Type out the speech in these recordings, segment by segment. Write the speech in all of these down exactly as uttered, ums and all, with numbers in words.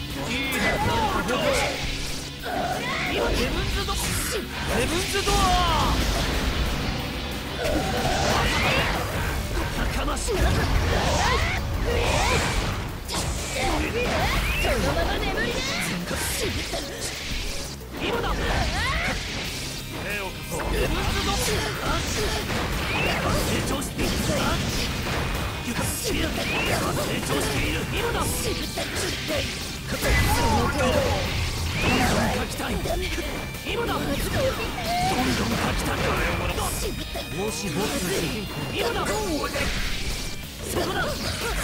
ヘブンズドヘブンズドア高ましそのまま眠りな今だ手を貸そうヘブンズド成長している成長している今だその手を書きたい今だどんどん書きたいもし僕の主人公今だそこだ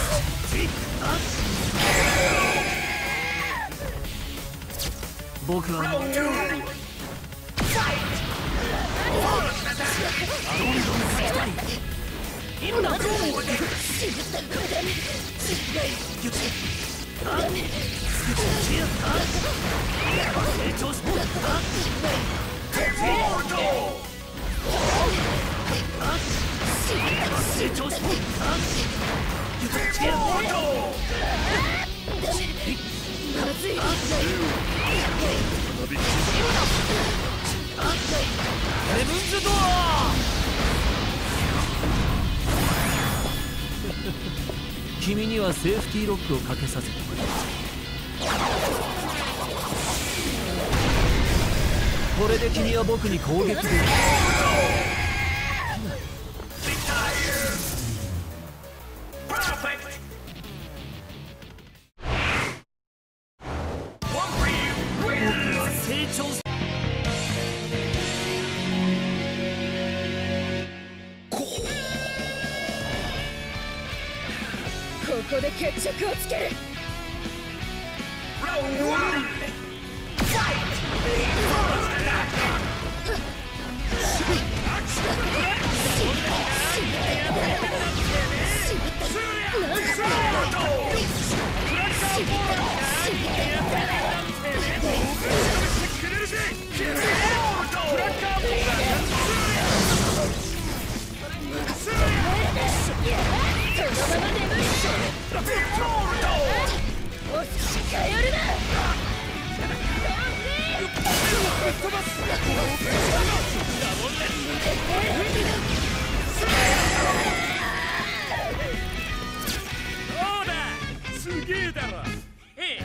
僕はどんどん書きたい今だ成長して成長してヘブンズドア君にはセーフティーロックをかけさせてくれこれで君は僕に攻撃できる成長しここで決着をつけるすげえだろええ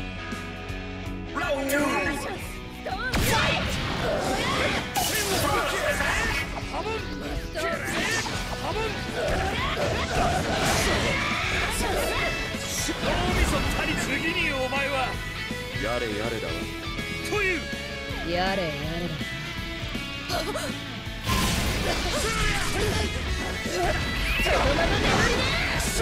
次にお前はやれやれだわというやれやれだそのまま眠りね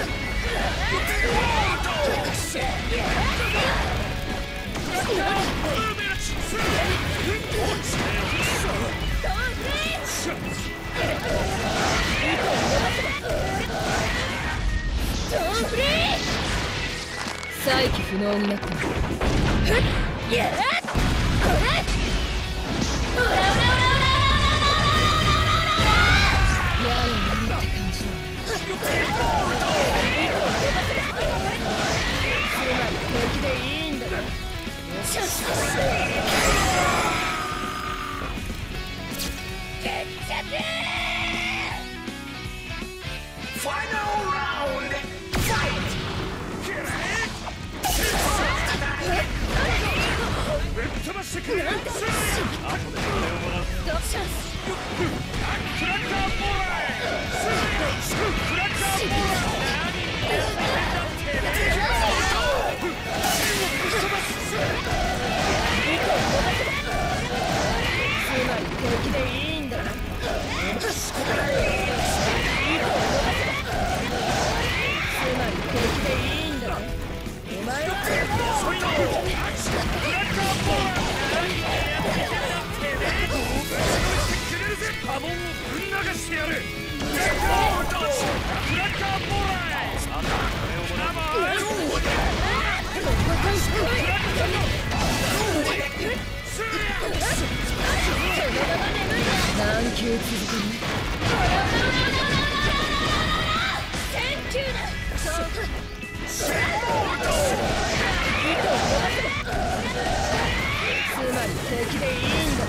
再起不能になったふっやっこれオラオラオラオラやれなんだって感じだつまり平気でいいんだなチャンス決着ファイナルラウンドファイトぶっ飛ばしてくれなんだチャンスクラッカーボーラークラッカーボーラー波紋をぶん流してやる。 何球続くの？センキューだ。つまり敵でいいんだ。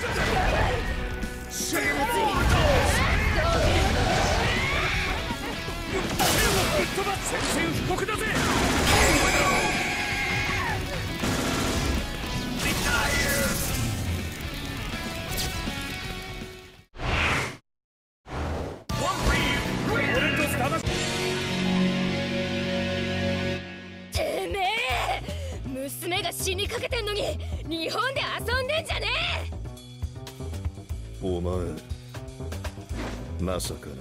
宣戦布告だぜ。てめえ、娘が死にかけてんのに日本で遊んでんじゃねえ。 お前まさかな。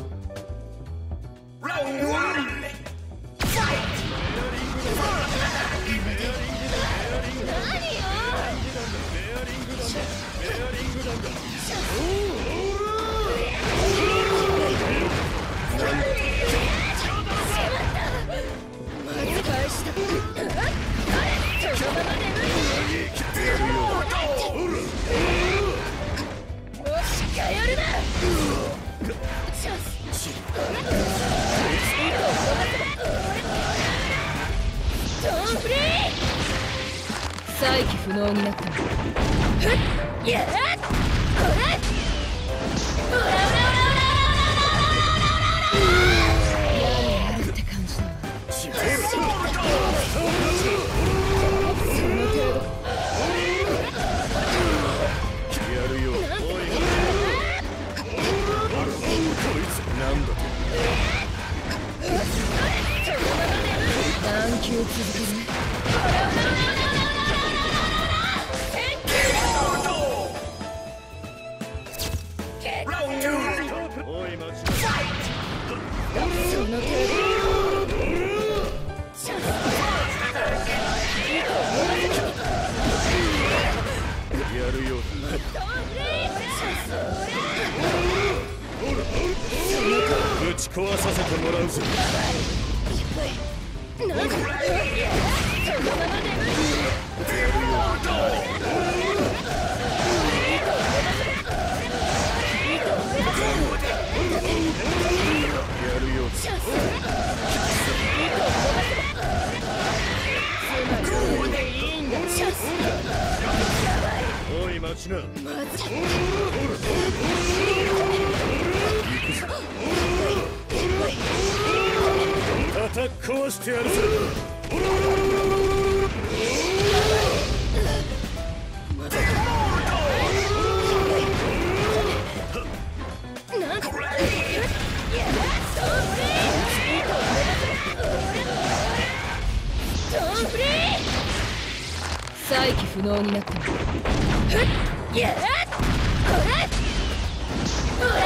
再起不能になった。ふっやっこれオラオラオラオラオラオラオラやるって感じだわ。その程度やるよ。おいこいつなんだと。 何球続ける？ ぶち壊させてもらうぜ。おい待ちな。叩き壊してやるぜ。 再起不能になった。ふっやっこれオラオラオラオラオラオラオラ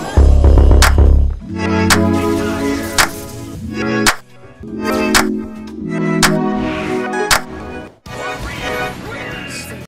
オラオラ